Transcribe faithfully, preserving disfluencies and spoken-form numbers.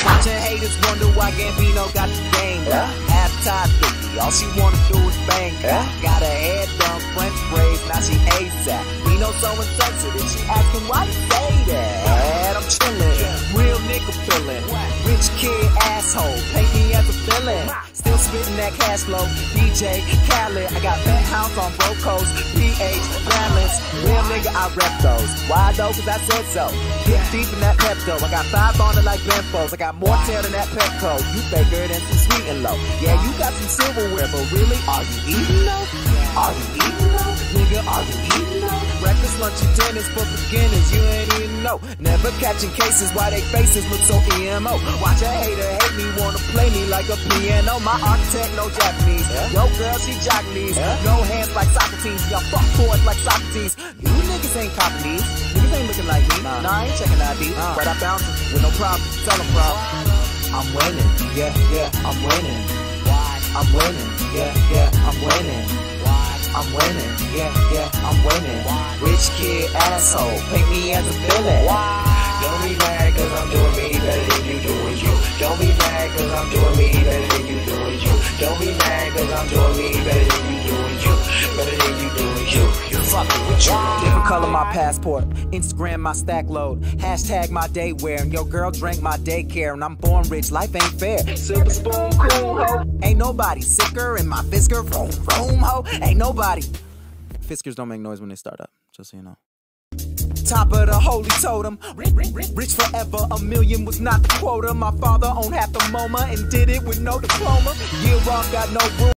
Watching haters wonder why Gambino got the game. Yeah. Half-time fifty, all she wanna do is bang. Yeah. Got her head done, French braids, now she ASAP. Bino so insensitive, she asking why you say that. I'm chillin', real nigga feelin'. Rich kid asshole, paint me as a villain. Still spittin' that cash flow, D J Khaled. I got Pet Hounds on Brocos, P H, Balance. Real nigga, I rep those. Why though? Cause I said so. Get deep in that Pepto. I got five on it like Benfos. I got more tail than that Petco. You faker than some sweet and low. Yeah, you got some silverware, but really, are you eating though? Are you eating though? Nigga, are you eating though? Breakfast, lunch, and dinners for beginners. You ain't even know. Never catching cases why they faces look so E M O. Watch a hater hate me, wanna play me like a piano. My architect, no Japanese. Yeah. Yo, girl, she Japanese. Yeah. No hands like Socrates. Y'all fuck boys like Socrates. You niggas ain't copying these. Niggas ain't looking like me. Nah, nah I ain't checking I D. Nah. But I bounce with no problem. Tell them, bro. I'm winning. Yeah, yeah, I'm winning. I'm winning. Yeah, yeah, I'm winning. I'm winning. Yeah, yeah, I'm winning. Rich kid asshole. Paint me as a villain. Don't be mad cause I'm doing me better than you doing you. Don't be mad cause I'm doing me better than you doing you. Don't be mad cause I'm doing me better than you doing you. Better than you doing you. You fucking with you. Different color my passport, Instagram my stack load, hashtag my day wear, and your girl drank my daycare, and I'm born rich, life ain't fair. Silver spoon, cool ho. Ain't nobody sicker in my Fisker, vroom vroom ho. Ain't nobody. Fiskers don't make noise when they start up, just so you know. Top of the holy totem, rich forever, a million was not the quota. My father owned half the MoMA and did it with no diploma. Year off, got no room.